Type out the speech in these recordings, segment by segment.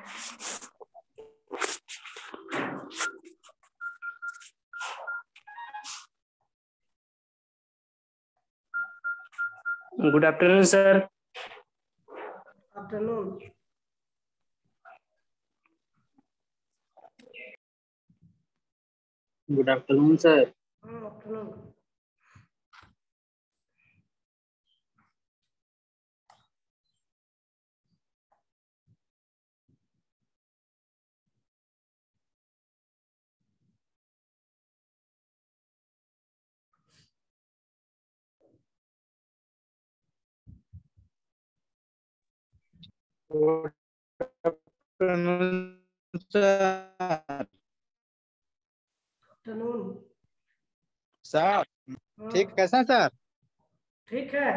Good afternoon sir. Afternoon. Good afternoon sir. Afternoon. Good afternoon sir. Afternoon sir ठीक कैसा sir? ठीक है।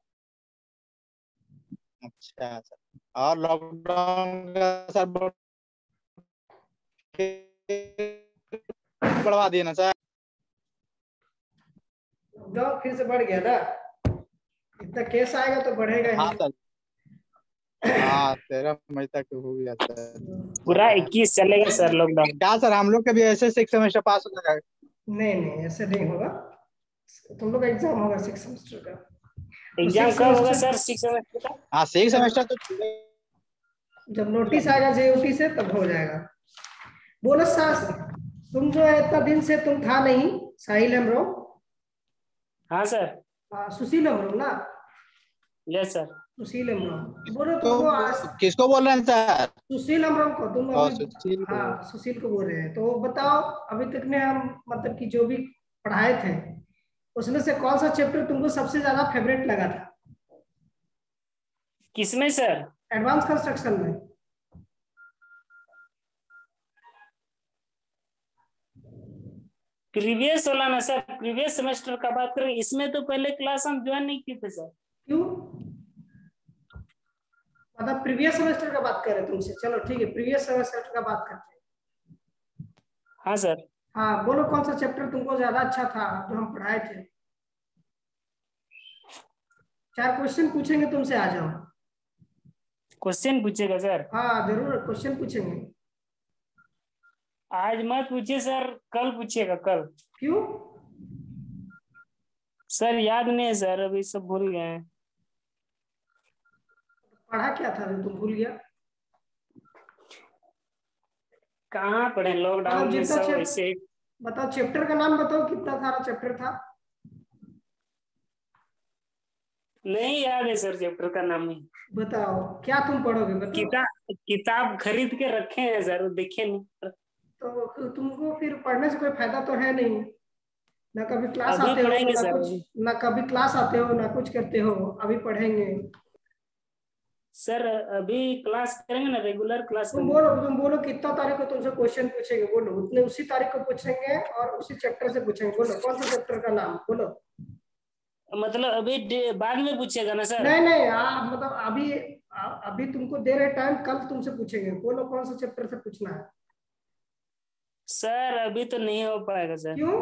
अच्छा सर, और लॉकडाउन का सर बढ़वा दिए ना सर? लॉकडाउन फिर से बढ़ गया ना, इतना केस आएगा तो बढ़ेगा हाँ ही। सर, हाँ 13 मई तक हो गया सर। पूरा 21 चलेगा सर लॉकडाउन। क्या सर हम लोग का भी ऐसे 6 सेमेस्टर पास हो जाएगा? नहीं नहीं, ऐसे नहीं होगा। तुम लोग का एग्जाम होगा 6 सेमेस्टर का। एग्जाम six कब होगा semester- सर 6 सेमेस्टर का? हाँ 6 सेमेस्टर तो जब नोटिस आएगा जेयूटी से तब हो जाएगा। बोलो सास, तुम जो है इतना दिन से तुम था नहीं, साहिल हेम्ब्रोम। हाँ सर। सुशील हेम्ब्रोम ना? Yes sir. सुशील हेम्ब्रोम बोलो तो तुमको आज। किसको बोल रहे हैं सर? सुशील हेम्ब्रोम को तुम और अभी। सुशील को? हाँ सुशील को बोल रहे हैं। तो बताओ, अभी तक में हम मतलब कि जो भी पढ़ाए थे उसमें से कौन सा चैप्टर तुमको सबसे ज्यादा फेवरेट लगा था? किसमें सर? एडवांस कंस्ट्रक्शन में। प्रीवियस वाला ना सर, प्रीवियस सेमेस्टर का बात करें। इसमें तो पहले क्लास हम ज्वाइन नहीं किए थे सर। क्यों? मतलब प्रीवियस सेमेस्टर का बात कर रहे हैं तुमसे। चलो ठीक है, प्रीवियस सेमेस्टर का बात करते हैं। हाँ सर। हाँ बोलो, कौन सा चैप्टर तुमको ज्यादा अच्छा था जो हम पढ़ाए थे? 4 क्वेश्चन पूछेंगे तुमसे, आ जाओ। क्वेश्चन पूछेगा सर? हाँ जरूर क्वेश्चन पूछेंगे। आज मत पूछिए सर, कल पूछिएगा कल। क्यों? सर याद नहीं है सर, अभी सब भूल गए हैं। पढ़ा क्या था जो तुम भूल गया? कहाँ पढ़े, मतलब लॉकडाउन में जितना सब ऐसे। बताओ, चैप्टर का नाम बताओ, कितना सारा चैप्टर था? नहीं याद है सर चैप्टर का नाम ही। बताओ क्या तुम पढ़ोगे, बताओ। किताब खरीद के रखे हैं सर, देखे नहीं। तो तुमको फिर पढ़ने से कोई फायदा तो है नहीं। ना कभी क्लास अभी आते हो पढ़ेंगे ना सर कुछ। अभी। ना कभी क्लास आते हो ना कुछ करते हो। अभी पढ़ेंगे। सर अभी क्लास करेंगे ना, रेगुलर क्लास करेंगे। तुम बोलो कितना तारीख को तुमसे क्वेश्चन पूछेंगे, बोलो उतने उसी तारीख को पूछेंगे और उसी चैप्टर से पूछेंगे। बोलो कौन सा चैप्टर का नाम बोलो। मतलब अभी बाद में पूछेगा ना सर? नहीं नहीं, मतलब अभी अभी तुमको दे रहे टाइम, कल तुमसे पूछेंगे। बोलो कौन सा चैप्टर से पूछना है। सर अभी तो नहीं हो पाएगा सर। क्यों?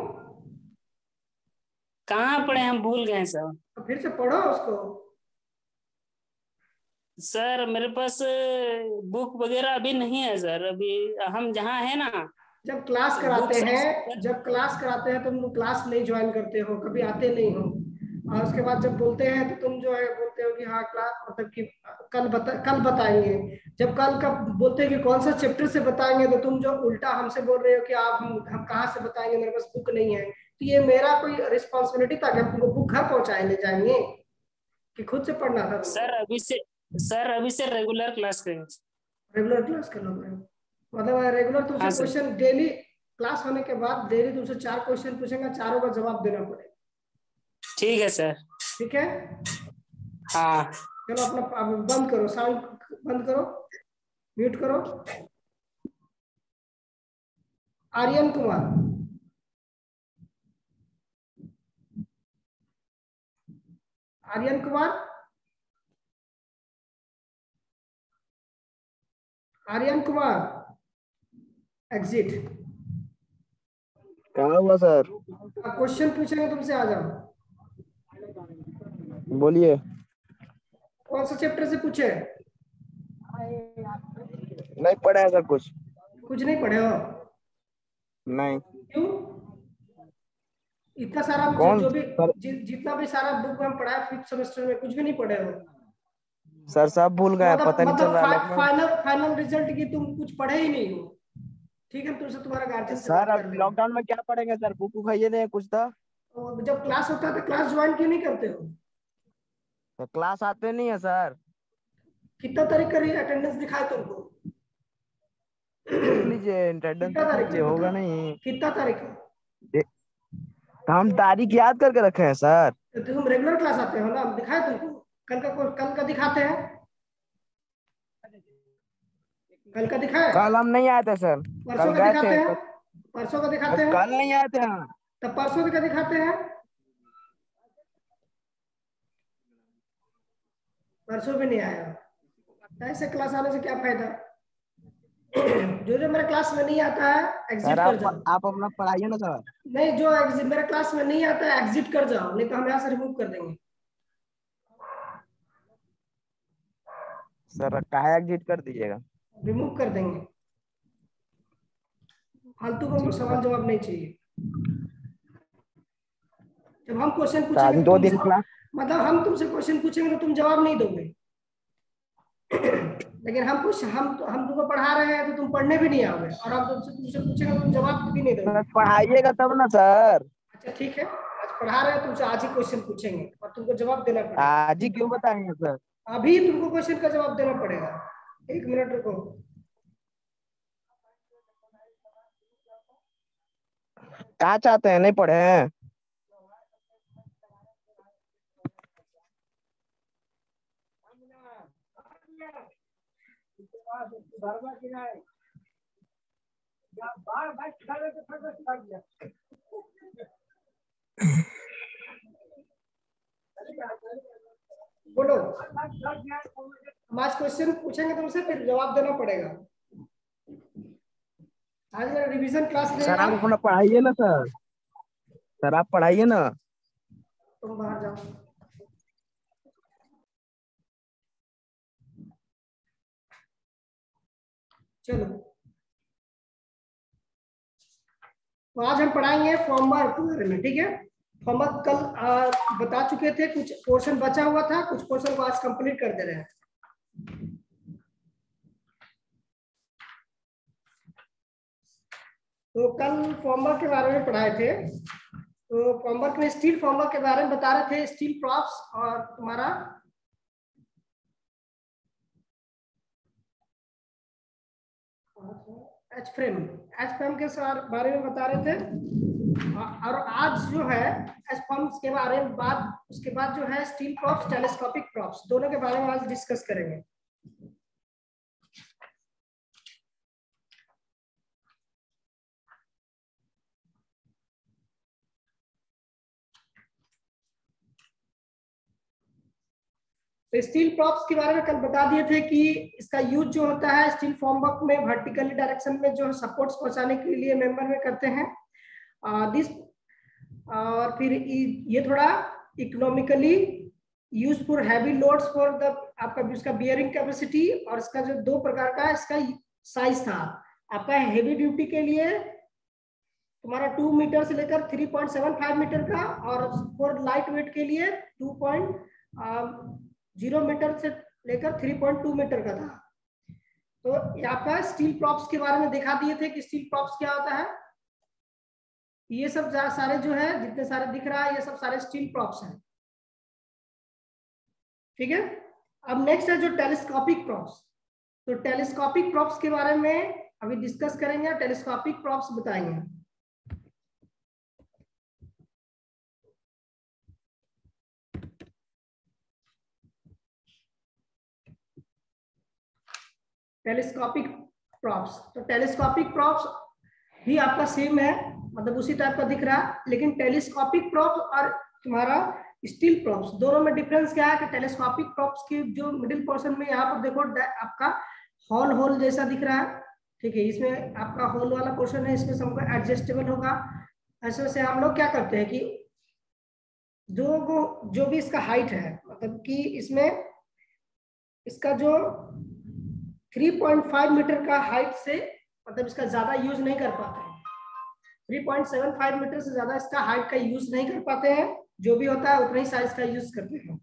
कहाँ पढ़े, हम भूल गए सर। तो फिर से पढ़ो उसको। सर मेरे पास बुक वगैरह अभी नहीं है सर। अभी हम जहाँ है ना, जब क्लास बुक कराते सब। हैं जब क्लास कराते हैं तुम क्लास नहीं ज्वाइन करते हो, कभी आते नहीं हो। और उसके बाद जब बोलते हैं तो तुम जो है बोलते हो कि हाँ क्लास मतलब कि कल बताएंगे। जब कल का बोलते हैं कि कौन सा चैप्टर से बताएंगे, तो तुम जो उल्टा हमसे बोल रहे हो कि आप हम कहाँ से बताएंगे, मेरे पास बुक नहीं है। तो ये मेरा कोई रिस्पॉन्सिबिलिटी था कि हम तुमको बुक घर पहुंचाए ले जाएंगे, कि खुद से पढ़ना था सर तुमको? अभी से रेगुलर क्लास करेंगे। रेगुलर क्लास करना पड़ेगा। मतलब रेगुलर तुमसे हाँ सर। क्वेश्चन डेली क्लास होने के बाद डेली तुमसे 4 क्वेश्चन पूछेंगे, चारों का जवाब देना पड़ेगा। ठीक है सर। ठीक है। हाँ। चलो अपना अब बंद करो, साउंड बंद करो, म्यूट करो। आर्यन कुमार। आर्यन कुमार। आर्यन कुमार एग्जिट। क्या हुआ सर? क्वेश्चन पूछेंगे तुमसे, आ जाओ। बोलिए। कौन सा चैप्टर से पूछे? नहीं पढ़ा है सर कुछ। कुछ नहीं पढ़े हो? नहीं। क्यों? इतना सारा कौन जो भी सर? जितना भी सारा बुक हम पढ़ा है 5th सेमेस्टर में, कुछ भी नहीं पढ़े हो? सर सब भूल गए, पता नहीं चल रहा लगभग। फाइनल रिजल्ट की तुम कुछ पढ़े ही नहीं हो। ठीक है, तुमसे तुम्हारा गार्जियन से सर बात अब कर रहे हैं। लॉकडाउन में क्या पढ़ेंगे सर, बुक खाइए नहीं कुछ था। और जब क्लास होता है तो क्लास ज्वाइन क्यों नहीं करते हो? तो क्लास आते नहीं है सर। कितना तारीख का अटेंडेंस दिखाए तुमको? देख लीजिए, अटेंडेंस कितना देख तारीख लीजिए, का होगा बता? नहीं। कितना तारीख का? तो हम तारीख याद करके रखे हैं सर। तो तुम रेगुलर क्लास आते हो ना, हम दिखाए तुमको। कल का दिखाते हैं। कल का दिखाए? कल हम नहीं आए थे सर। परसों कल का गए दिखाते थे हैं? परसों का दिखाते हैं? कल नहीं आए थे हम। तब परसों का दिखाते हैं? परसों भी नहीं आया। ऐसे क्लास आने से क्या फायदा? जो जो मेरे क्लास में नहीं आता है सर एग्जिट कर जाओ। आप अपना पढ़ाइए ना सर। नहीं, जो मेरे क्लास में नहीं आता है एग्जिट कर जाओ, नहीं तो हम यहाँ से रिमूव कर देंगे। सर काहे एग्जिट कर दीजिएगा। रिमूव कर देंगे। फालतू को ठीक है सवाल सर। जवाब नहीं चाहिए। जब हम क्वेश्चन तो आज पूछेंगे तो 2 दिन क्लास। मतलब हम तुमसे क्वेश्चन पूछेंगे तो तुम जवाब नहीं दोगे। लेकिन हम तुमको पढ़ा रहे हैं तो तुम पढ़ने भी नहीं आओगे, और हम तुमसे पूछेंगे तो तुम जवाब भी नहीं दोगे। सर पढ़ाइएगा तब ना सर। अच्छा ठीक है, आज पढ़ा रहे हैं, तुमसे आज ही क्वेश्चन पूछेंगे और तुमको जवाब देना पड़ेगा। आज ही क्यों बताएंगे सर। अभी तुमको क्वेश्चन का जवाब देना पड़ेगा। 1 मिनट रुको। क्या चाहते हैं, नहीं पढ़े हैं? बोलो। हम आज क्वेश्चन पूछेंगे तुमसे, फिर जवाब देना पड़ेगा। आज मेरा रिवीजन क्लास सर रहेगा। आप अपना पढ़ाइए ना सर। सर आप पढ़ाइए ना। तुम बाहर जाओ। चलो, तो आज हम पढ़ाएंगे फॉर्मवर्क के बारे में, ठीक है? फॉर्मवर्क कल बता चुके थे, कुछ पोर्शन बचा हुआ था, कुछ पोर्शन को आज कंप्लीट कर दे रहे हैं। तो कल फॉर्मवर्क के बारे में पढ़ाए थे। तो फॉर्मवर्क में स्टील फॉर्मवर्क के बारे में बता रहे थे, स्टील प्रॉप्स और तुम्हारा एच फ्रेम के बारे में बता रहे थे। और आज जो है एच फॉर्म्स के बारे में उसके बाद जो है स्टील प्रॉप्स, टेलीस्कोपिक प्रॉप्स, दोनों के बारे में आज डिस्कस करेंगे। तो स्टील प्रॉप्स के बारे में कल बता दिए थे कि इसका यूज जो होता है स्टील फॉर्मवर्क में वर्टिकली डायरेक्शन में जो सपोर्ट्स पहुंचाने के लिए मेंबर में करते हैं। दिस और फिर ये थोड़ा economically use for heavy loads for the आपका इसका बियरिंग कैपेसिटी, और इसका जो 2 प्रकार का इसका साइज था। आपका हेवी ड्यूटी के लिए तुम्हारा 2 मीटर से लेकर 3.75 मीटर का, और फॉर लाइट वेट के लिए 2.0 मीटर से लेकर 3.2 मीटर का था। तो यहाँ पर स्टील प्रॉप्स के बारे में दिखा दिए थे कि स्टील प्रॉप्स क्या होता है। ये सब सारे जो है जितने सारे दिख रहा है ये सब सारे स्टील प्रॉप्स हैं, ठीक है? अब नेक्स्ट है जो टेलीस्कोपिक प्रॉप्स। तो टेलीस्कोपिक प्रॉप्स के बारे में अभी डिस्कस करेंगे, टेलीस्कोपिक प्रॉप्स बताएंगे। टेलीस्कोपिक प्रॉप्स, तो टेलीस्कोपिक प्रॉप्स भी आपका सेम है, मतलब उसी टाइप का दिख रहा है, लेकिन टेलीस्कोपिक प्रॉप्स और तुम्हारा स्टील प्रॉप्स दोनों में डिफरेंस क्या है कि टेलीस्कोपिक प्रॉप्स की जो मिडिल पोर्शन में यहाँ पर देखो आपका होल जैसा दिख रहा है, ठीक है? इसमें आपका होल वाला पोर्शन है, इसमें सबका एडजस्टेबल होगा। ऐसे वैसे हम लोग क्या करते हैं कि जो भी इसका हाइट है, मतलब कि इसमें इसका जो 3.5 मीटर का हाइट से मतलब इसका ज्यादा यूज नहीं कर पाते हैं। 3.75 मीटर से ज्यादा इसका हाइट का यूज नहीं कर पाते हैं। जो भी होता है उतना ही साइज का यूज करते हैं।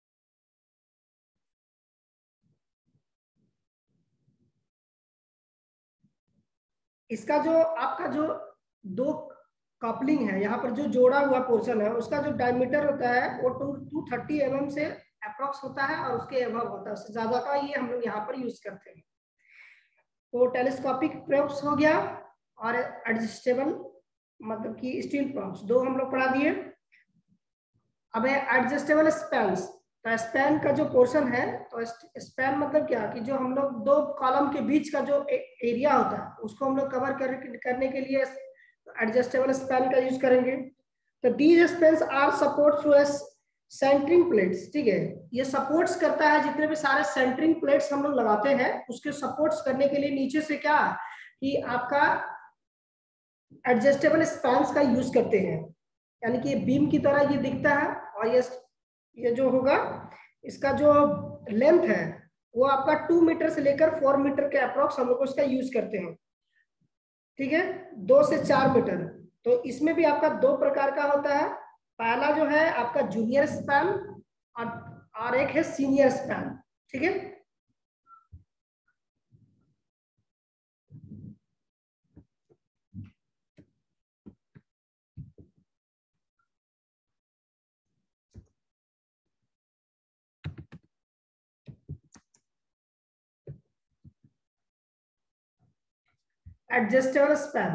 इसका जो आपका जो दो कपलिंग है, यहाँ पर जो जोड़ा हुआ पोर्शन है, उसका जो डायमीटर होता है वो 230 mm से अप्रोक्स होता है और उसके एबव होता है। उससे ज्यादा का ये हम लोग यहाँ पर यूज करते हैं। तो टेलीस्कोपिक प्रोब्स हो गया और एडजस्टेबल मतलब कि स्टील प्रोब्स, दो हम लोग पढ़ा दिए। अब है एडजस्टेबल स्पैन्स। तो स्पैन का जो पोर्शन है, तो स्पैन मतलब क्या कि जो हम लोग दो कॉलम के बीच का जो एरिया होता है उसको हम लोग कवर करने के लिए एडजस्टेबल स्पैन का यूज करेंगे। तो these spans are support through centering plates. ठीक है, ये सपोर्ट्स करता है जितने भी सारे सेंटरिंग प्लेट्स हम लोग लगाते हैं उसके सपोर्ट्स करने के लिए नीचे से क्या कि आपका एडजस्टेबल स्पैन्स का यूज करते हैं। यानी कि बीम की तरह ये दिखता है और ये जो होगा इसका जो लेंथ है वो आपका 2 मीटर से लेकर 4 मीटर के अप्रोक्स हम लोग उसका यूज करते हैं। ठीक है, 2 से 4 मीटर। तो इसमें भी आपका दो प्रकार का होता है। पहला जो है आपका जूनियर स्पैन और एक है सीनियर स्पैन। ठीक है, एडजस्टेबल स्पैन।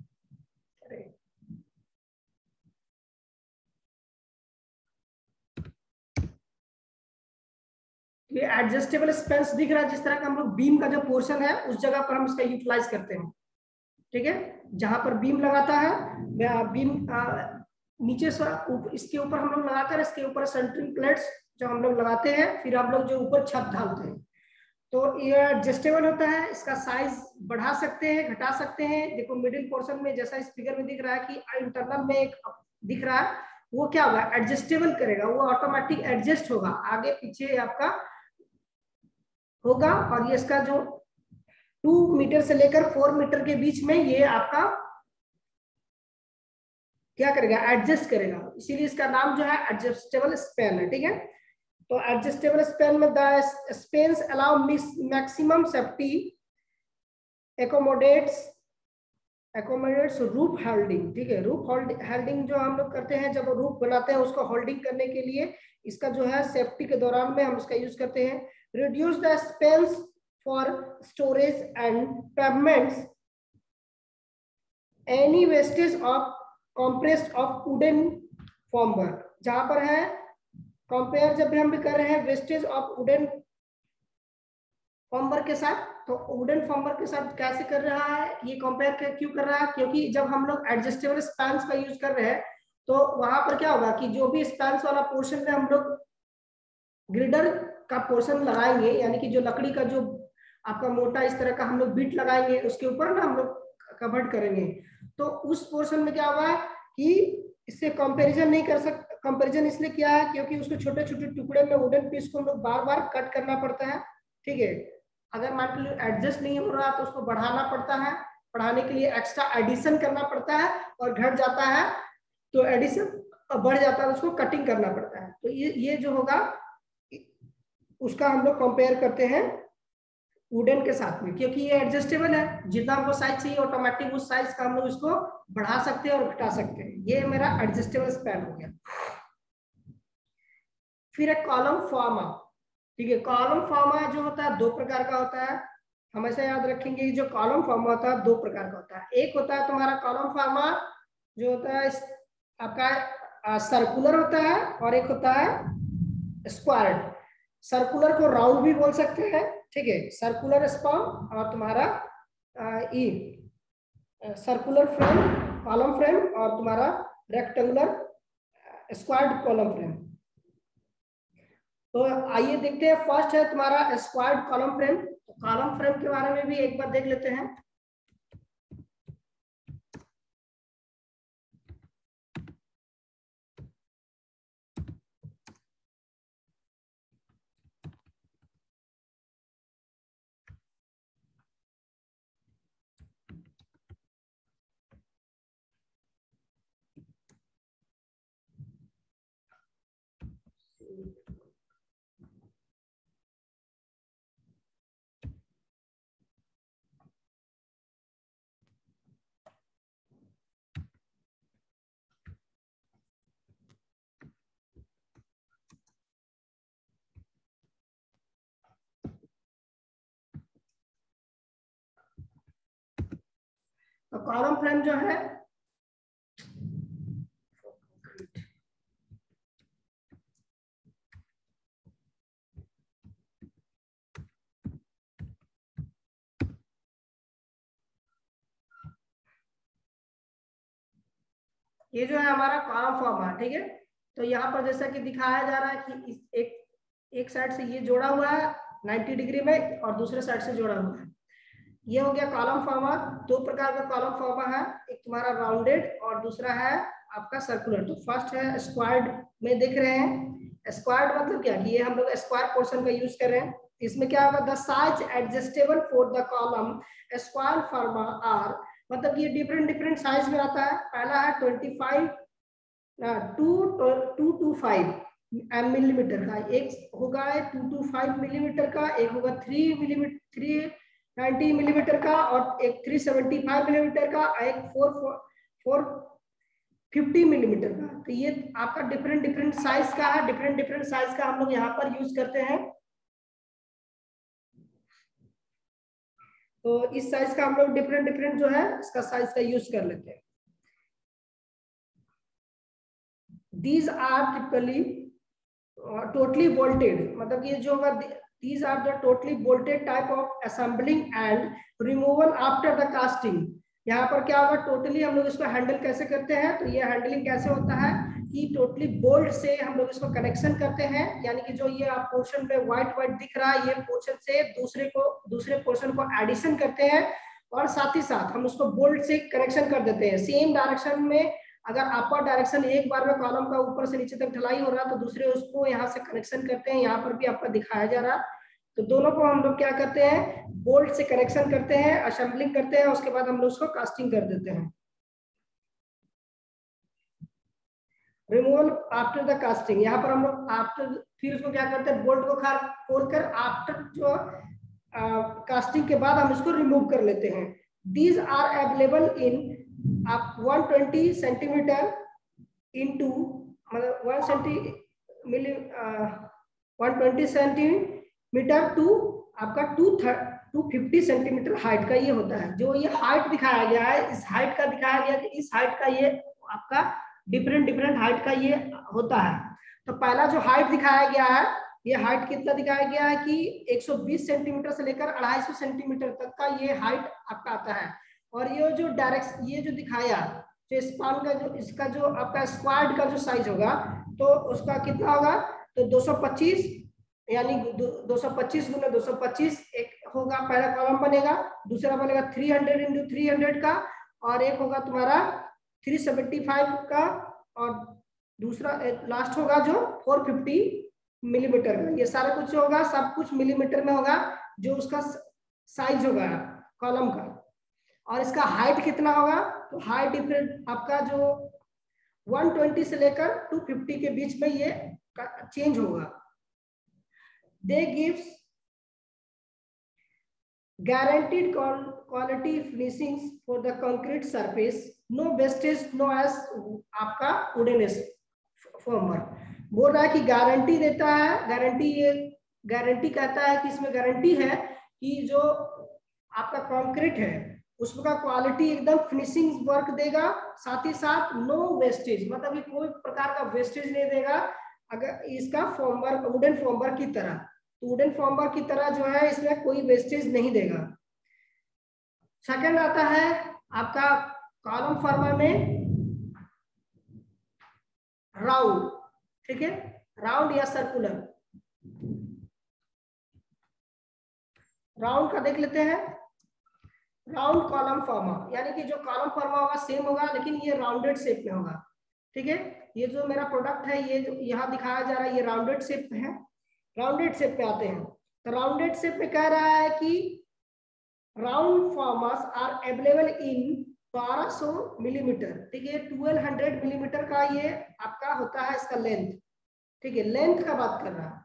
ये एडजस्टेबल स्पैन्स दिख रहा है जिस तरह का हम लोग बीम का जो पोर्शन है उस जगह पर हम इसका यूटिलाइज करते हैं। ठीक है, जहां पर बीम लगाता है बीम नीचे से इसके ऊपर हम लोग लगाते हैं, इसके ऊपर सेंटरिंग प्लेट्स जो हम लोग लगाते हैं, फिर हम लोग जो ऊपर छत ढालते हैं। तो ये एडजस्टेबल होता है, इसका साइज बढ़ा सकते हैं घटा सकते हैं। देखो मिडिल पोर्शन में जैसा इस फिगर में दिख रहा है कि इंटरनल में एक दिख रहा है, वो क्या होगा एडजस्टेबल करेगा, वो ऑटोमेटिक एडजस्ट होगा, आगे पीछे आपका होगा। और ये इसका जो 2 मीटर से लेकर 4 मीटर के बीच में ये आपका क्या करेगा एडजस्ट करेगा, इसीलिए इसका नाम जो है एडजस्टेबल स्पैन है। ठीक है, तो एडजस्टेबल स्पैन में the spans allow maximum safety, accommodates roof holding. ठीक है, रूफ होल्डिंग जो हम लोग करते हैं जब रूफ बनाते हैं उसको होल्डिंग करने के लिए इसका जो है सेफ्टी के दौरान में हम इसका यूज करते हैं। Reduce the spans for storage and pavements, any wastage of compressed of wooden formwork. जहां पर है कंपेयर जब भी हम भी कर रहे हैं वेस्टेज ऑफ वुडन फॉर्मवर्क के साथ, तो वुडन फॉर्मवर्क के साथ कैसे कर रहा है ये कंपेयर क्यों कर रहा है, क्योंकि जब हम लोग एडजस्टेबल स्पैन्स का यूज कर रहे हैं तो वहां पर क्या होगा कि जो भी स्पैन्स वाला पोर्शन में हम लोग ग्रिडर का पोर्शन लगाएंगे, यानी कि जो लकड़ी का जो आपका मोटा इस तरह का हम लोग बीट लगाएंगे उसके ऊपर ना हम लोग कवर्ड करेंगे, तो उस पोर्शन में क्या होगा कि इससे कंपैरिजन नहीं कर सकते। कंपैरिजन इसलिए किया है क्योंकि उसको छोटे छोटे टुकड़े में वुडन पीस को हम लोग बार बार कट करना पड़ता है। ठीक है, अगर मान लो एडजस्ट नहीं हो रहा तो उसको बढ़ाना पड़ता है, बढ़ाने के लिए एक्स्ट्रा एडिशन करना पड़ता है, और घट जाता है तो एडिशन बढ़ जाता है, उसको कटिंग करना पड़ता है। तो ये जो होगा उसका हम लोग कंपेयर करते हैं वुडन के साथ में, क्योंकि ये एडजस्टेबल है, जितना हमको साइज चाहिए ऑटोमेटिक उस साइज का हम लोग इसको बढ़ा सकते हैं और घटा सकते हैं। ये मेरा एडजस्टेबल स्पैन हो गया। फिर एक कॉलम फॉर्मा। ठीक है, कॉलम फॉर्मा जो होता है दो प्रकार का होता है, हमेशा याद रखेंगे जो कॉलम फॉर्मा होता है दो प्रकार का होता है। एक होता है तुम्हारा कॉलम फॉर्मा जो होता है आपका सर्कुलर होता है, और एक होता है स्क्वायर्ड। सर्कुलर को राउंड भी बोल सकते हैं। ठीक है, सर्कुलर स्पॉन और तुम्हारा सर्कुलर फ्रेम कॉलम फ्रेम और तुम्हारा रेक्टेंगुलर स्क्वायर्ड कॉलम फ्रेम। तो आइए देखते हैं, फर्स्ट है तुम्हारा स्क्वायर्ड कॉलम फ्रेम। तो कॉलम फ्रेम के बारे में भी एक बार देख लेते हैं। तो कॉलम फ्रेम जो है ये जो है हमारा कॉलम फॉर्म है, ठीक है। तो यहाँ पर जैसा कि दिखाया जा रहा है कि एक साइड से ये जोड़ा हुआ है 90 डिग्री में और दूसरे साइड से जोड़ा हुआ है। ये हो गया कॉलम फॉर्मा। दो प्रकार का कॉलम फॉर्मा है, एक तुम्हारा राउंडेड और दूसरा है आपका सर्कुलर। तो फर्स्ट है स्क्वायर्ड में देख रहे हैं। स्क्वायर्ड मतलब क्या कि ये हम लोग स्क्वायर पोर्शन का यूज कर रहे हैं। इसमें क्या होगा, the size adjustable for the column square forms are, मतलब ये डिफरेंट डिफरेंट साइज में आता है। पहला है 25 225 मिलीमीटर का, एक होगा 225 मिलीमीटर का, एक होगा 390 मिलीमीटर का, और एक 375 मिलीमीटर का, एक 450 मिलीमीटर का। तो ये आपका डिफरेंट डिफरेंट साइज का है। डिफरेंट डिफरेंट साइज का हम लोग यहाँ पर यूज करते हैं। तो इस साइज का हम लोग डिफरेंट डिफरेंट जो है इसका साइज का यूज कर लेते हैं। These are typically totally bolted, मतलब ये जो होगा these are the totally bolted type of assembling and removal after the casting। यहाँ पर क्या होगा, टोटली हम लोग इसको हैंडल कैसे करते हैं, तो ये हैंडलिंग कैसे होता है कि टोटली बोल्ट से हम लोग इसको कनेक्शन करते हैं। यानी कि जो ये आप पोर्शन पे व्हाइट व्हाइट दिख रहा है, ये पोर्शन से दूसरे पोर्शन को एडिशन करते हैं, और साथ ही साथ हम उसको बोल्ट से कनेक्शन कर देते हैं। सेम डायरेक्शन में अगर अपर डायरेक्शन एक बार में कॉलम का ऊपर से नीचे तक ढलाई हो रहा है तो दूसरे उसको यहाँ से कनेक्शन करते हैं। यहाँ पर भी आपका दिखाया जा रहा है। तो दोनों को हम लोग क्या करते हैं, बोल्ट से कनेक्शन करते हैं, असेंबलिंग करते हैं, उसके बाद हम लोग उसको कास्टिंग कर देते हैं। रिमूवल आफ्टर द कास्टिंग, यहाँ पर हम लोग आफ्टर फिर उसको क्या करते हैं, बोल्ट को खोल कर आफ्टर जो कास्टिंग के बाद हम इसको रिमूव कर लेते हैं। दीज आर अवेलेबल इन आप 120 सेंटीमीटर इंटू मतलब 120 सेंटीमीटर टू आपका 250 सेंटीमीटर हाइट का ये होता है। जो ये हाइट दिखाया गया है, इस हाइट का दिखाया गया कि इस हाइट का ये आपका डिफरेंट हाइट का ये होता है। तो पहला जो हाइट दिखाया गया है, ये हाइट कितना दिखाया गया है कि 120 सेंटीमीटर से लेकर 250 सेंटीमीटर तक का ये हाइट आपका आता है। और ये जो डायरेक्ट ये जो दिखाया जो स्पान का जो इसका जो आपका स्क्वाड का जो साइज होगा तो उसका कितना होगा, तो 225 यानी 225 गुना 225 एक होगा, पहला कॉलम बनेगा। दूसरा बनेगा 300 इंटू 300 का, और एक होगा तुम्हारा 375 का, और दूसरा लास्ट होगा जो 450 मिलीमीटर का। ये सारा कुछ होगा, सब कुछ मिलीमीटर में होगा जो उसका साइज होगा कॉलम का। और इसका हाइट कितना होगा, तो हाइट डिफरेंट आपका जो 120 से लेकर 250 के बीच में ये चेंज होगा। They gives guaranteed quality finishings for the concrete surface, no wastage, no as आपका wooden former। बोल रहा है कि गारंटी देता है, गारंटी कहता है कि इसमें गारंटी है कि जो आपका कंक्रीट है उसका क्वालिटी एकदम फिनिशिंग वर्क देगा, साथ ही साथ नो वेस्टेज, मतलब कि कोई प्रकार का वेस्टेज नहीं देगा। अगर इसका फॉर्मवर्क वुडन फॉर्मवर्क की तरह, तो वुडन फॉर्मवर्क की तरह जो है इसमें कोई वेस्टेज नहीं देगा। सेकंड आता है आपका कॉलम फॉर्मा में राउंड, ठीक है, राउंड या सर्कुलर। राउंड का देख लेते हैं। राउंड कॉलम फॉर्मा यानी कि जो कॉलम फॉर्मा होगा सेम होगा, लेकिन ये राउंडेड शेप में होगा, ठीक है। ये जो मेरा प्रोडक्ट है ये जो यहाँ दिखाया जा रहा है ये राउंडेड शेप में है। राउंडेड शेप में आते हैं, तो राउंडेड शेप में कह रहा है कि round forms are available in 1200 millimetre, ठीक है। 1200 मिलीमीटर का ये आपका होता है इसका लेंथ, ठीक है, लेंथ का बात कर रहा है।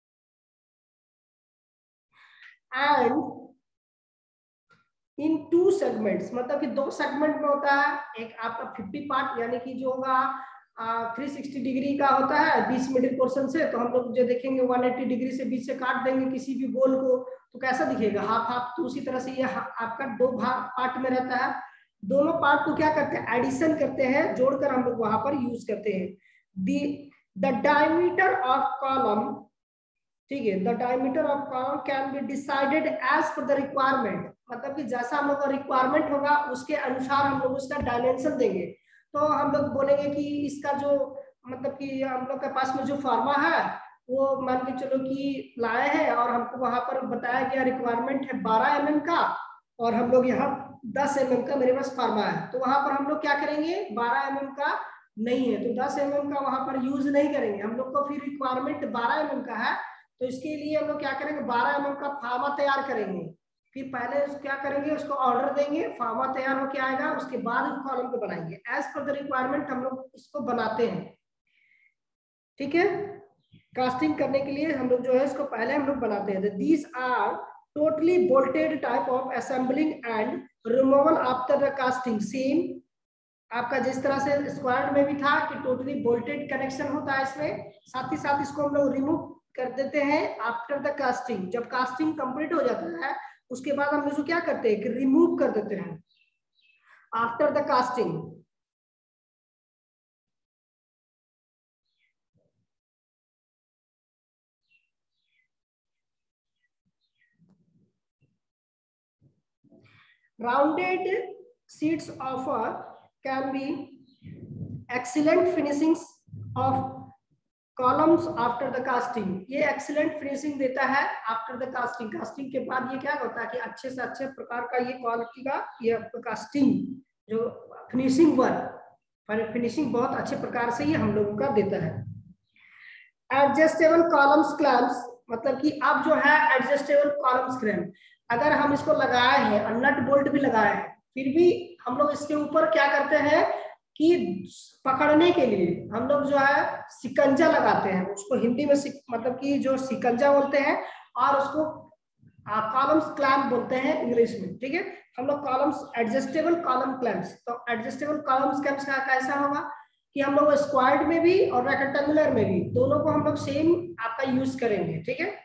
एंड इन 2 सेगमेंट्स, मतलब कि 2 सेगमेंट में होता है। एक आपका 50 पार्ट यानी कि जो होगा 360 डिग्री का होता है बीच मिडिल पोर्शन से, तो हम लोग जो देखेंगे 180 डिग्री से बीच से काट देंगे किसी भी गोल को, तो कैसा दिखेगा, हाफ हाफ। तो उसी तरह से ये आपका 2 पार्ट में रहता है। दोनों पार्ट को क्या करते हैं, एडिशन करते हैं, जोड़कर हम लोग वहां पर यूज करते हैं। द डायमीटर ऑफ कॉलम, ठीक है, the diameter of column can be decided as per the requirement, मतलब कि जैसा हम लोग का रिक्वायरमेंट होगा उसके अनुसार हम लोग उसका डायमेंशन देंगे। तो हम लोग बोलेंगे कि इसका जो मतलब कि हम लोग के पास में जो फार्मा है वो मान के चलो कि लाए हैं और हमको वहां पर बताया गया रिक्वायरमेंट है 12 mm का, और हम लोग यहाँ 10 mm का मेरे पास फार्मा है, तो वहां पर हम लोग क्या करेंगे, 12 mm का नहीं है तो 10 mm का वहां पर यूज नहीं करेंगे। हम लोग को फिर रिक्वायरमेंट 12 mm का है, तो इसके लिए हम लोग क्या करेंगे, 12 mm का फार्मा तैयार करेंगे। फिर पहले क्या करेंगे, उसको ऑर्डर देंगे, फार्मा तैयार होकर आएगा, उसके बाद कॉलम को बनाएंगे। एज पर द रिक्वायरमेंट हम लोग इसको बनाते हैं, ठीक है। कास्टिंग करने के लिए हम लोग जो है इसको पहले हम लोग बनाते हैं। These are totally bolted type of assembling and removal after the casting. Same आपका जिस तरह से स्क्वाड में भी था कि टोटली बोल्टेड कनेक्शन होता है इसमें, साथ ही साथ इसको हम लोग रिमूव कर देते हैं आफ्टर द कास्टिंग। जब कास्टिंग कंप्लीट हो जाता है उसके बाद हम इसको क्या करते हैं कि रिमूव कर देते हैं after the casting. Rounded sheets offer can be excellent finishings of columns after the casting। ये excellent finishing देता है after the casting। कास्टिंग के बाद ये क्या होता है कि अच्छे से अच्छे प्रकार का ये क्वालिटी का ये कास्टिंग जो फिनिशिंग वर्क, फिनिशिंग बहुत अच्छे प्रकार से ये हम लोगों का देता है। एडजस्टेबल कॉलम्स क्लैम्प्स, मतलब कि अब जो है एडजस्टेबल कॉलम्स क्लैम्प, अगर हम इसको लगाए हैं और नट बोल्ट भी लगाए हैं, फिर भी हम लोग इसके ऊपर क्या करते हैं कि पकड़ने के लिए हम लोग जो है सिकंजा लगाते हैं, उसको हिंदी में मतलब कि जो सिकंजा बोलते हैं, और उसको कॉलम्स क्लैम्प बोलते हैं इंग्लिश में, ठीक है। हम लोग कॉलम्स एडजस्टेबल कॉलम क्लैम्प्स, तो एडजस्टेबल कॉलम्स क्लैम्प्स का कैसा होगा कि हम लोग स्क्वायर्ड में भी और रेक्टेंगुलर में भी दोनों को हम लोग सेम आपका यूज करेंगे, ठीक है।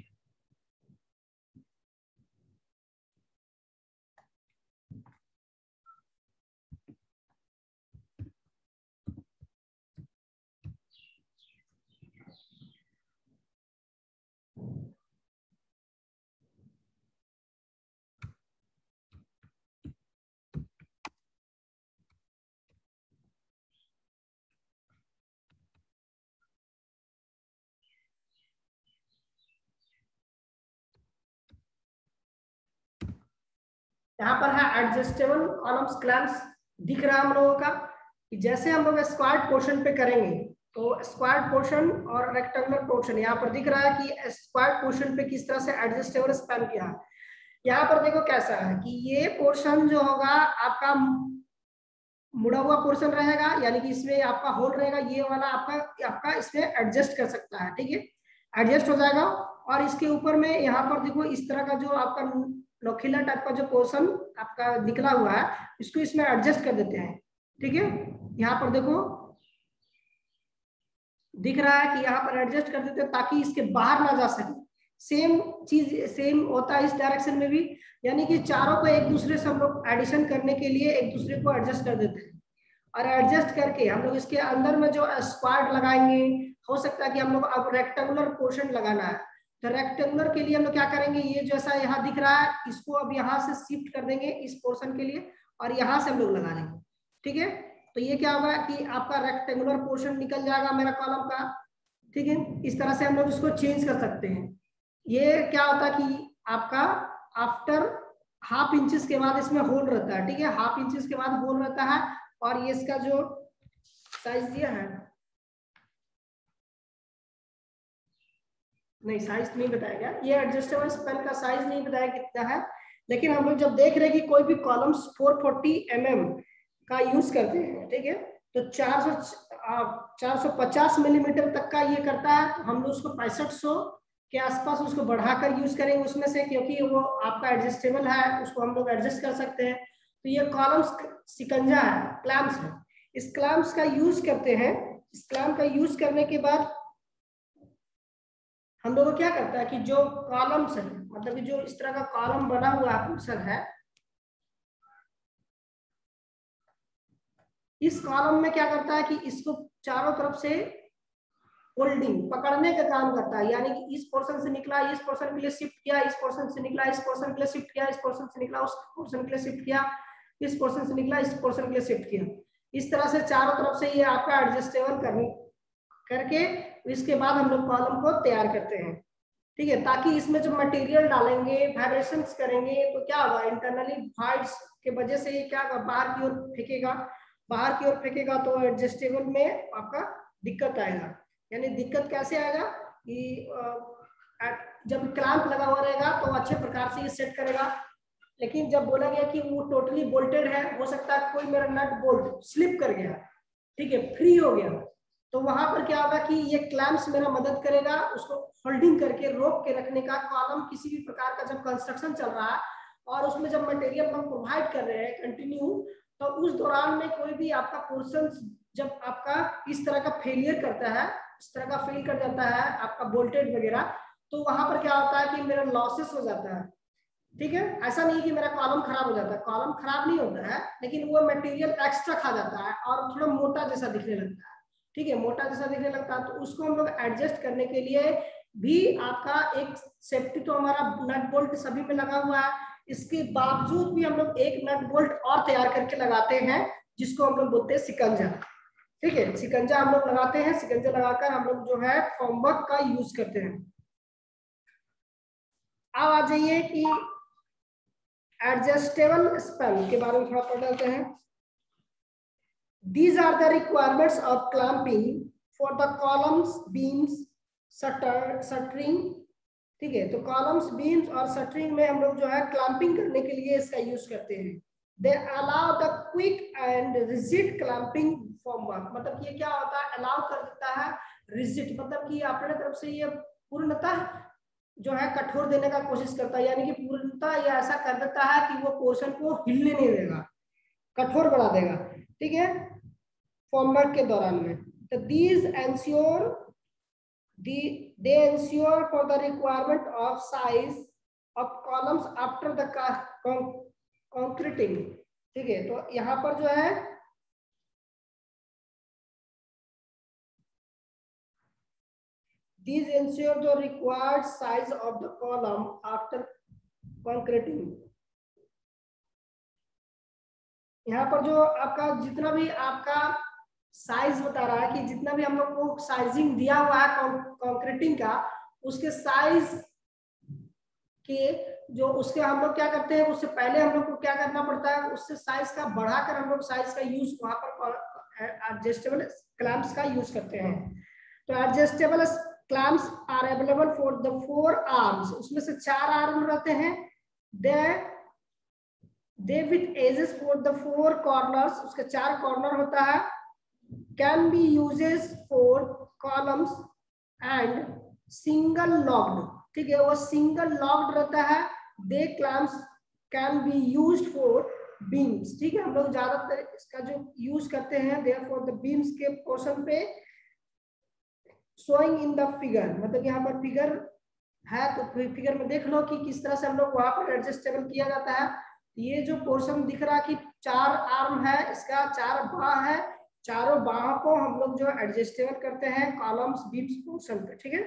यहाँ पर है एडजस्टेबल कॉलम्स क्लैम्प्स, दिख रहा है हम लोगों का कि जैसे हम लोग स्क्वायर्ड पोर्शन पे करेंगे तो स्क्वायर्ड पोर्शन और रेक्टेंगुलर पोर्शन यहाँ पर दिख रहा है कि स्क्वायर्ड पोर्शन पे किस तरह से एडजस्टेबल स्पैन किया है। यहाँ पर देखो कैसा है कि ये पोर्शन जो होगा आपका मुड़ा हुआ पोर्शन रहेगा, यानी कि इसमें आपका होल रहेगा, ये वाला आपका इसमें एडजस्ट कर सकता है, ठीक है, एडजस्ट हो जाएगा। और इसके ऊपर में यहाँ पर देखो इस तरह का जो आपका नोखिला टाइप का जो पोर्शन आपका निकला हुआ है, इसको इसमें एडजस्ट कर देते हैं, ठीक है। यहाँ पर देखो दिख रहा है कि यहाँ पर एडजस्ट कर देते हैं ताकि इसके बाहर ना जा सके। सेम चीज सेम होता है इस डायरेक्शन में भी, यानी कि चारों को एक दूसरे से हम लोग एडिशन करने के लिए एक दूसरे को एडजस्ट कर देते हैं, और एडजस्ट करके हम लोग इसके अंदर में जो स्क्वाड लगाएंगे, हो सकता है कि हम लोग अब रेक्टेंगुलर पोर्शन लगाना है, तो रेक्टेंगुलर के लिए हम लोग क्या करेंगे, ये जैसा यहाँ दिख रहा है इसको अब यहाँ से शिफ्ट कर देंगे इस पोर्शन के लिए, और यहाँ से हम लोग लगा लेंगे, ठीक है। तो ये क्या होगा कि आपका रेक्टेंगुलर पोर्शन निकल जाएगा मेरा कॉलम का, ठीक है। इस तरह से हम लोग इसको चेंज कर सकते हैं। ये क्या होता है कि आपका आफ्टर हाफ इंचेस के बाद इसमें होल रहता है, ठीक है, हाफ इंचेस के बाद होल रहता है, और ये इसका जो साइज दिया है, नहीं साइज नहीं बताया गया, ये एडजस्टेबल स्पैन का साइज नहीं बताया कितना है, लेकिन हम लोग जब देख रहे हैं कि कोई भी कॉलम्स 440 mm का यूज करते हैं, ठीक है, तो 450 मिलीमीटर तक का ये करता है, तो हम लोग उसको 6500 के आसपास उसको बढ़ाकर यूज करेंगे उसमें से, क्योंकि वो आपका एडजस्टेबल है, उसको हम लोग एडजस्ट कर सकते हैं। तो ये कॉलम्स सिकंजा है, क्लैम्प्स है, इस क्लैम्प्स का यूज करते हैं। इस क्लैम्प का यूज करने के बाद हम लोग को क्या करता है कि जो कॉलम्स है, मतलब कि जो इस तरह का कॉलम बना हुआ पोर्शन है, इस कॉलम में क्या करता है कि इसको चारों तरफ से होल्डिंग पकड़ने का काम करता है, यानी कि इस पोर्शन से निकला इस पोर्शन के लिए शिफ्ट किया, इस पोर्शन से निकला इस पोर्शन के लिए शिफ्ट किया, इस पोर्शन से निकला उस पोर्शन के लिए शिफ्ट किया, इस पोर्शन से निकला इस पोर्शन के लिए शिफ्ट किया। इस तरह से चारों तरफ से ये आपका एडजस्टेबल करके इसके बाद हम लोग कॉलम को तैयार करते हैं, ठीक है, ताकि इसमें जो मटेरियल डालेंगे वाइब्रेशंस करेंगे तो क्या होगा, इंटरनली वॉइड्स के वजह से ये क्या होगा, बाहर की ओर फेंकेगा, बाहर की ओर फेंकेगा तो एडजस्टेबल में आपका दिक्कत आएगा। यानी दिक्कत कैसे आएगा कि जब क्लैंप लगा हुआ रहेगा तो अच्छे प्रकार से ये सेट करेगा, लेकिन जब बोला गया कि वो टोटली बोल्टेड है, हो सकता है कोई मेरा नट बोल्ट स्लिप कर गया, ठीक है, फ्री हो गया, तो वहां पर क्या होगा कि ये क्लैंप्स मेरा मदद करेगा उसको होल्डिंग करके रोक के रखने का। कॉलम किसी भी प्रकार का जब कंस्ट्रक्शन चल रहा है और उसमें जब मटेरियल हम प्रोवाइड कर रहे हैं कंटिन्यू, तो उस दौरान में कोई भी आपका पोर्शन जब आपका इस तरह का फेलियर करता है, इस तरह का फेल कर जाता है आपका बोल्टेड वगैरह, तो वहां पर क्या होता है कि मेरा लॉसेस हो जाता है, ठीक है। ऐसा नहीं कि मेरा कॉलम खराब हो जाता है, कॉलम खराब नहीं होता है, लेकिन वो मटेरियल एक्स्ट्रा खा जाता है और थोड़ा मोटा जैसा दिखने लगता है, ठीक है, मोटा जैसा दिखने लगता है। तो उसको हम लोग एडजस्ट करने के लिए भी आपका एक सेफ्टी तो हमारा नट बोल्ट सभी में लगा हुआ है, इसके बावजूद भी हम लोग एक नट बोल्ट और तैयार करके लगाते हैं जिसको हम लोग बोलते हैं शिकंजा, ठीक है, शिकंजा हम लोग लगाते हैं। शिकंजा लगाकर हम लोग जो है फॉर्मवर्क का यूज करते हैं। अब आ जाइए कि एडजस्टेबल स्पैन के बारे में थोड़ा पढ़ लेते हैं। These are the requirements of clamping for the columns, beams, shuttering, ठीक है। तो कॉलम्स, बीम्स और शटरिंग में हम लोग जो है क्लैंपिंग करने के लिए इसका यूज करते हैं। They allow the quick and rigid clamping formwork, मतलब कि ये क्या होता है, अलाउ कर देता है रिजिड, मतलब कि अपने तरफ से ये पूर्णतः जो है कठोर देने का कोशिश करता है, यानी कि पूर्णतः ये ऐसा कर देता है कि वो पोर्शन को हिलने नहीं देगा, कठोर बना देगा, ठीक है, फॉर्मवर्क के दौरान में। तो these ensure they ensure for the requirement of size of columns after the concreting, ठीक है। तो यहाँ पर जो है these ensure the required size of the column after concreting। यहाँ पर जो आपका जितना भी आपका साइज बता रहा है कि जितना भी हम लोग को साइजिंग दिया हुआ है कंक्रीटिंग का, उसके साइज के जो उसके हम लोग क्या करते हैं, उससे पहले हम लोग को क्या करना पड़ता है, उससे साइज का बढ़ाकर हम लोग साइज का यूज वहां पर एडजस्टेबल क्लैंप्स का यूज करते हैं। तो adjustable clamps are available for the 4 arms, उसमें से 4 आर्म रहते हैं। They with edges for the 4 corners, उसके 4 कॉर्नर होता है। Can be uses for columns and single locked, ठीक है, वो सिंगल लॉक्ड रहता है। They clamps can be used for beams, ठीक है, हम लोग ज्यादातर इसका जो यूज करते हैं देयरफॉर द बीम्स के पोर्शन पे शोइंग इन द फिगर, मतलब यहाँ पर फिगर है तो फिगर में देख लो कि किस तरह से हम लोग वहां पर एडजस्टेबल किया जाता है। ये जो पोर्शन दिख रहा है कि 4 आर्म है, इसका 4 बाह है, चारों बाह को हम लोग जो एडजस्टेबल करते हैं कॉलम्स बीम्स पोर्शन पे, ठीक है।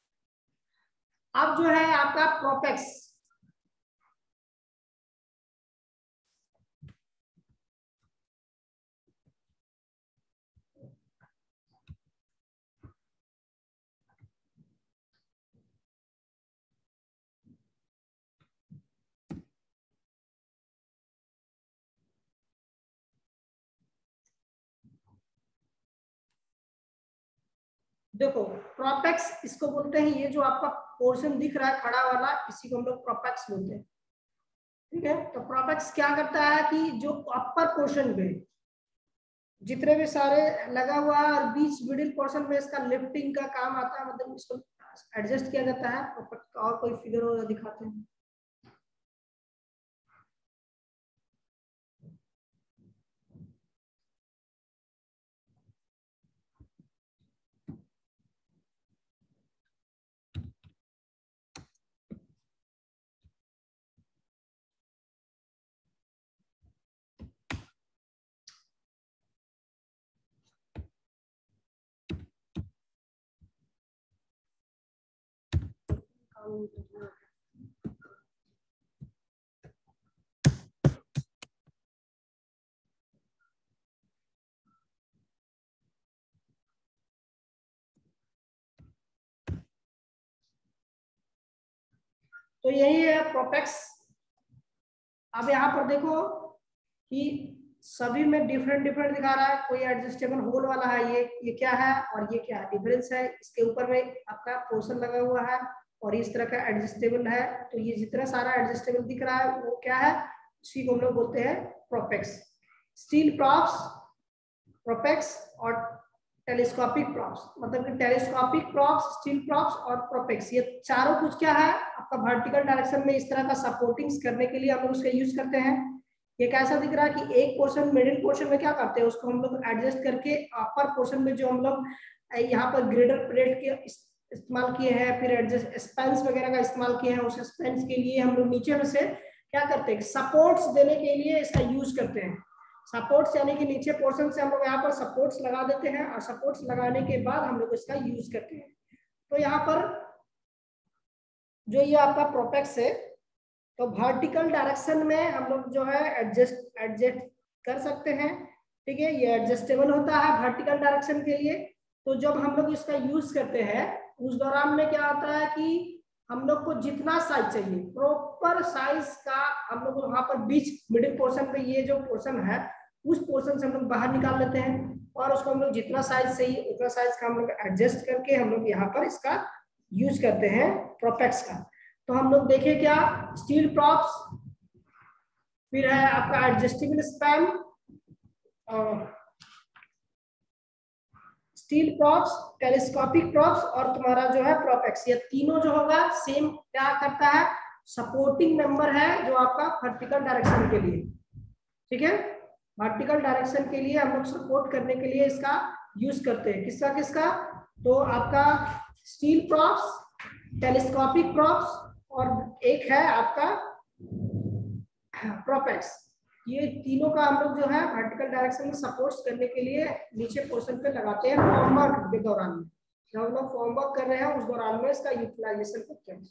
अब जो है आपका प्रोपेक्स, देखो प्रोपेक्स इसको बोलते हैं, ये जो आपका पोर्शन दिख रहा है खड़ा वाला, इसी को हम लोग प्रोपेक्स बोलते हैं, ठीक है। तो प्रोपेक्स क्या करता है कि जो अपर पोर्शन पे जितने भी सारे लगा हुआ है और बीच मिडिल पोर्शन में इसका लिफ्टिंग का काम आता है, मतलब इसको एडजस्ट किया जाता है। और कोई फिगर हो दिखाते हैं। तो यही है प्रोपेक्स। अब यहाँ पर देखो कि सभी में डिफरेंट डिफरेंट दिखा रहा है। कोई एडजस्टेबल होल वाला है, ये क्या है और ये क्या है, डिफरेंस है। इसके ऊपर में आपका पोर्शन लगा हुआ है और इस तरह का एडजस्टेबल है। तो ये जितना सारा एडजस्टेबल दिख रहा है वो क्या है, इसी को हम लोग बोलते हैं प्रोपेक्स। स्टील प्रॉप्स, प्रोपेक्स और टेलीस्कोपिक प्रॉप्स, मतलब कि टेलीस्कोपिक प्रॉप्स, स्टील प्रॉप्स और प्रोपेक्स, ये चारों कुछ क्या है आपका वर्टिकल डायरेक्शन में इस तरह का सपोर्टिंग्स करने के लिए हम लोग उसका यूज करते हैं। ये कैसा दिख रहा है कि एक पोर्शन, मिडिल पोर्शन में क्या करते हैं, उसको हम लोग एडजस्ट करके अपर पोर्शन में जो हम लोग यहाँ पर ग्रेडर प्लेट के इस्तेमाल किए हैं, फिर एडजस्ट स्पेंस वगैरह का इस्तेमाल किए हैं, उस स्पेंस के लिए हम लोग नीचे में से क्या करते हैं, सपोर्ट्स देने के लिए इसका यूज करते हैं। सपोर्ट्स यानी कि नीचे पोर्शन से हम लोग यहाँ पर सपोर्ट्स लगा देते हैं और सपोर्ट्स लगाने के बाद हम लोग इसका यूज करते हैं। तो यहाँ पर जो ये आपका प्रोपेक्स है, तो वर्टिकल डायरेक्शन में हम लोग जो है एडजस्ट कर सकते हैं, ठीक है। ये एडजस्टेबल होता है वर्टिकल डायरेक्शन के लिए। तो जब हम लोग इसका यूज करते हैं उस दौरान में क्या होता है कि हम लोग को जितना साइज चाहिए प्रॉपर साइज का हम लोग वहां पर बीच मिडिल पोर्शन पे ये जो पोर्शन है उस पोर्शन से हम लोग बाहर निकाल लेते हैं और उसको हम लोग जितना साइज चाहिए उतना साइज का हम लोग एडजस्ट करके हम लोग यहाँ पर इसका यूज करते हैं प्रोपेक्स का। तो हम लोग देखें क्या, स्टील प्रॉप्स, फिर है आपका adjustable span, steel props, telescopic props और तुम्हारा जो है प्रोपेक्स। ये तीनों जो होगा सेम क्या करता है, सपोर्टिंग मेंबर है जो आपका वर्टिकल डायरेक्शन के लिए, ठीक है। वर्टिकल डायरेक्शन के लिए हम लोग सपोर्ट करने के लिए इसका यूज करते हैं। किसका किसका, तो आपका स्टील प्रॉप्स, टेलीस्कोपिक प्रॉप्स और एक है आपका प्रोपेक्स। ये तीनों का हम लोग जो है वर्टिकल डायरेक्शन में सपोर्ट्स करने के लिए नीचे पोर्शन पे लगाते हैं फॉर्मवर्क के दौरान में। जब हम लोग फॉर्मवर्क कर रहे हैं उस दौरान में इसका यूटिलाइजेशन करते हैं।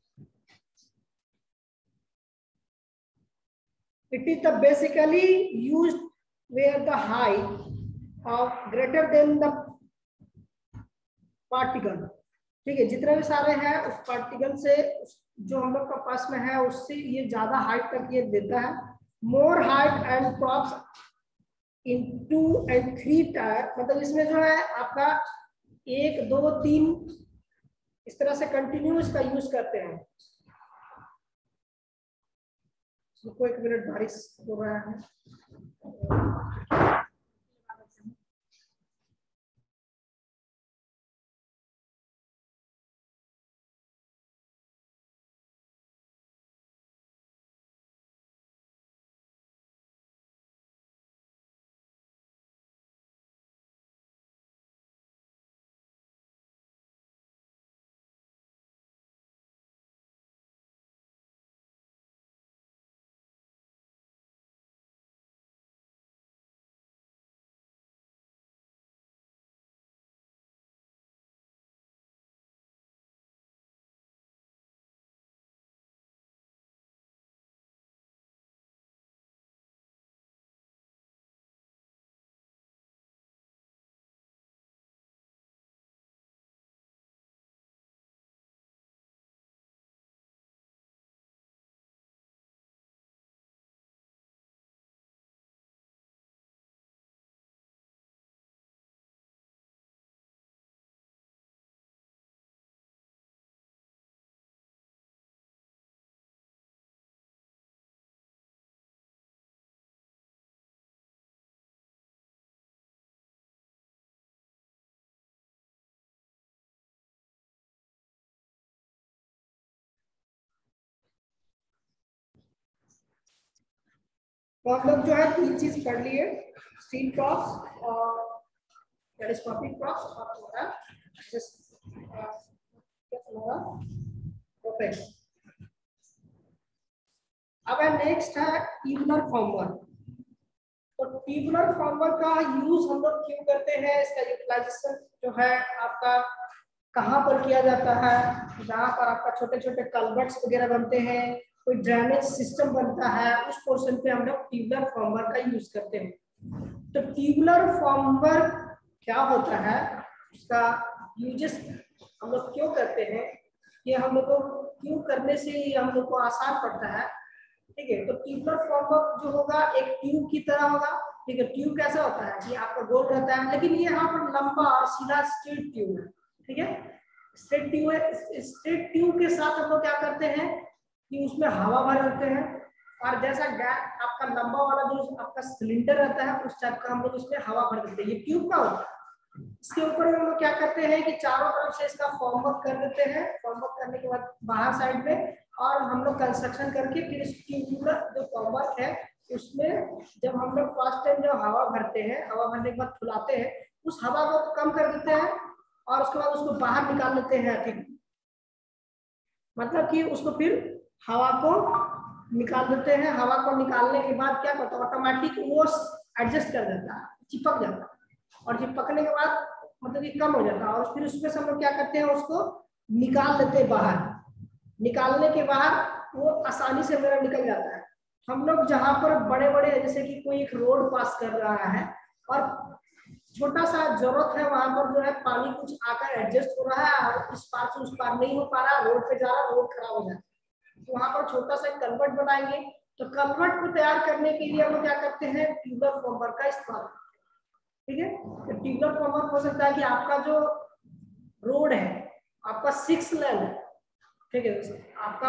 It is the basically used where the height of greater than the particle, ठीक है। जितने भी सारे हैं उस पार्टिकल से जो हम लोग का पास में है उससे ये ज्यादा हाइट तक ये देता है। More height and props in 2 and 3 tier, मतलब इसमें जो है आपका 1 2 3 इस तरह से कंटिन्यू इसका यूज करते हैं। रुको 1 मिनट, बारिश हो रहा है। तो हम लोग जो है 3 चीज पढ़ लिए, स्टील प्रॉप्स और टेलीस्कोपिक प्रॉप्स और तुम्हारा प्रोपेक्स। अब नेक्स्ट है ट्यूबुलर फॉर्मवर्क। तो ट्यूबुलर फॉर्मवर्क का यूज हम लोग क्यों करते हैं, इसका यूटिलाइजेशन जो है आपका कहाँ पर किया जाता है? जहाँ पर आपका छोटे छोटे कल्वर्ट्स वगैरह बनते हैं, कोई ड्रेनेज सिस्टम बनता है, उस पोर्शन पे हम लोग ट्यूबुलर फॉर्मवर्क का यूज करते हैं। तो ट्यूबुलर फॉर्मवर्क क्या होता है, उसका यूजेस हम लोग क्यों करते हैं, ये हम लोग को क्यों करने से हम लोग को आसान पड़ता है, ठीक है। तो ट्यूबुलर फॉर्मवर्क जो होगा एक ट्यूब की तरह होगा, ठीक है। ट्यूब कैसा होता है कि आपका गोल रहता है, लेकिन ये यहाँ पर लंबा और सीधा स्ट्रेट ट्यूब है, ठीक है। स्ट्रेट ट्यूब है, स्ट्रेट ट्यूब के साथ हम लोग क्या करते हैं कि उसमें हवा भर देते हैं, और जैसा गैप आपका लंबा वाला जो आपका सिलेंडर रहता है उस टाइप का हम लोग उसमें हवा भर देते हैं। ये ट्यूब का होता है। इसके ऊपर हम लोग क्या करते हैं कि चारों तरफ से इसका फॉर्मवर्क कर देते हैं। फॉर्मवर्क करने के बाद बाहर साइड में, और हम लोग कंस्ट्रक्शन करके फिर इस ट्यूबुलर जो फॉर्मवर्क है उसमें जब हम लोग फर्स्ट टाइम जो हवा भरते हैं, हवा भरने के बाद फुलाते हैं, उस हवा को कम कर देते हैं और उसके बाद उसको बाहर निकाल लेते हैं। ठीक, मतलब कि उसको फिर हवा को निकाल देते हैं। हवा को निकालने के बाद क्या करता है, ऑटोमेटिक वो एडजस्ट कर देता है, चिपक जाता है, और चिपकने के बाद मतलब ये कम हो जाता है, और फिर उसमें से हम लोग क्या करते हैं उसको निकाल लेते हैं बाहर। निकालने के बाद वो आसानी से मेरा निकल जाता है। हम लोग जहाँ पर बड़े बड़े जैसे कि कोई एक रोड पास कर रहा है और छोटा सा जरूरत है, वहां पर जो है पानी कुछ आकर एडजस्ट हो रहा है और इस पार से उस पार नहीं हो पा रहा, रोड पे जा रहा, रोड खराब हो जाता है, तो वहां पर छोटा सा कन्वर्ट बनाएंगे। तो कन्वर्ट को तैयार करने के लिए हम लोग क्या करते हैं, ट्यूबुलर फॉर्मवर्क का इस्तेमाल, ठीक है। तो ट्यूबुलर फॉर्मवर्क हो सकता है कि आपका जो रोड है आपका 6 लेन है, ठीक है, आपका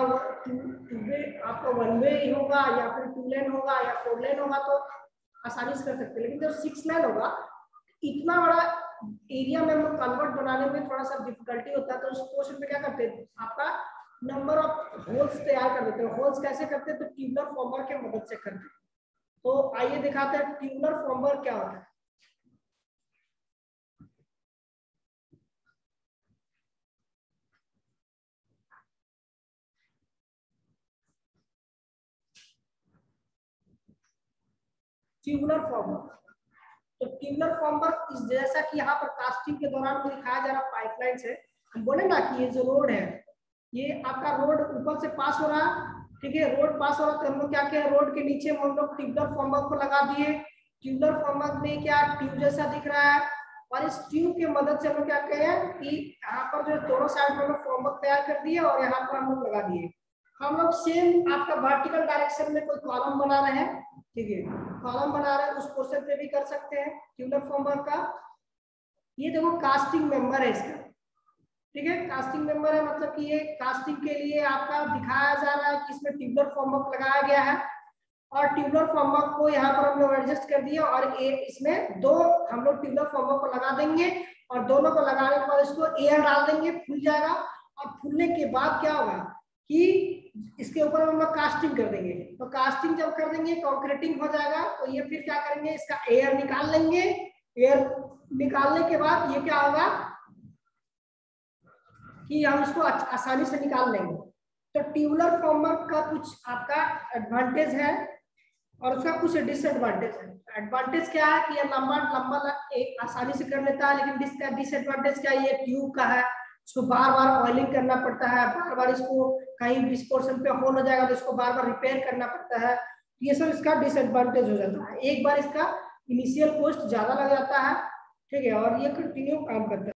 आपका 1 वे होगा या फिर 2 लेन होगा या 4 लेन होगा तो आसानी से कर सकते हैं। लेकिन जब 6 लेन होगा, इतना बड़ा एरिया में हम लोग कन्वर्ट बनाने में थोड़ा सा डिफिकल्टी होता है, तो उस पोर्शन में क्या करते हैं, आपका नंबर ऑफ होल्स तैयार कर देते हैं। होल्स कैसे करते हैं, तो ट्यूबुलर फॉर्मवर्क की मदद से करते हैं। तो आइए दिखाते हैं ट्यूबुलर फॉर्मवर्क क्या होता है। ट्यूबुलर फॉर्मवर्क, तो ट्यूबुलर फॉर्मवर्क इस जैसा कि यहाँ पर कास्टिंग के दौरान को दिखाया जा रहा पाइपलाइन से, हम बोले ना कि ये जो रोड है ये आपका रोड ऊपर से पास हो रहा, ठीक है, रोड पास हो रहा, तो हम लोग क्या किया, रोड के नीचे हम लोग ट्यूबुलर फॉर्मवर्क को लगा दिए। ट्यूबुलर फॉर्मवर्क में क्या ट्यूब जैसा दिख रहा है, और इस ट्यूब की मदद से हम लोग क्या करें कि यहाँ पर जो दोनों साइड में फॉर्मवर्क तैयार कर दिए और यहाँ पर हम लोग लगा दिए। हम लोग सेम आपका वर्टिकल डायरेक्शन में कोई कॉलम बना रहे हैं, ठीक है, कॉलम बना रहे हैं, उस पोर्शन पे भी कर सकते हैं ट्यूबुलर फॉर्मवर्क का। ये देखो कास्टिंग मेंबर है इसका, ठीक है, कास्टिंग मेंबर है, मतलब कि ये कास्टिंग के लिए आपका दिखाया जा रहा है कि इसमें ट्यूबुलर फॉर्मवर्क लगाया गया है, और ट्यूबुलर फॉर्मवर्क को यहाँ पर हम लोग एडजस्ट कर दिए, और इसमें दो हम लोग ट्यूबुलर फॉर्मवर्क को लगा देंगे, और दोनों को लगाने के बाद इसको एयर डाल देंगे, फूल जाएगा, और फूलने के बाद क्या होगा कि इसके ऊपर हम लोग कास्टिंग कर देंगे। तो कास्टिंग जब कर देंगे कंक्रीटिंग हो जाएगा, तो ये फिर क्या करेंगे, इसका एयर निकाल लेंगे। एयर निकालने के बाद ये क्या होगा कि हम इसको आसानी से निकाल लेंगे। तो ट्यूबुलर फॉर्मवर्क का कुछ आपका एडवांटेज है और उसका कुछ डिसएडवांटेज है। एडवांटेज क्या है कि ये लंबा लंबा एक आसानी से कर लेता है, लेकिन इसका डिसएडवांटेज क्या है, ये ट्यूब का है, इसको बार बार ऑयलिंग करना पड़ता है, बार बार इसको कहीं भी पोर्शन पे होल हो जाएगा तो इसको बार बार रिपेयर करना पड़ता है। ये सब इसका डिसएडवांटेज हो जाता है। एक बार इसका इनिशियल कॉस्ट ज्यादा लग जाता है, ठीक है, और ये कंटिन्यू काम करता है।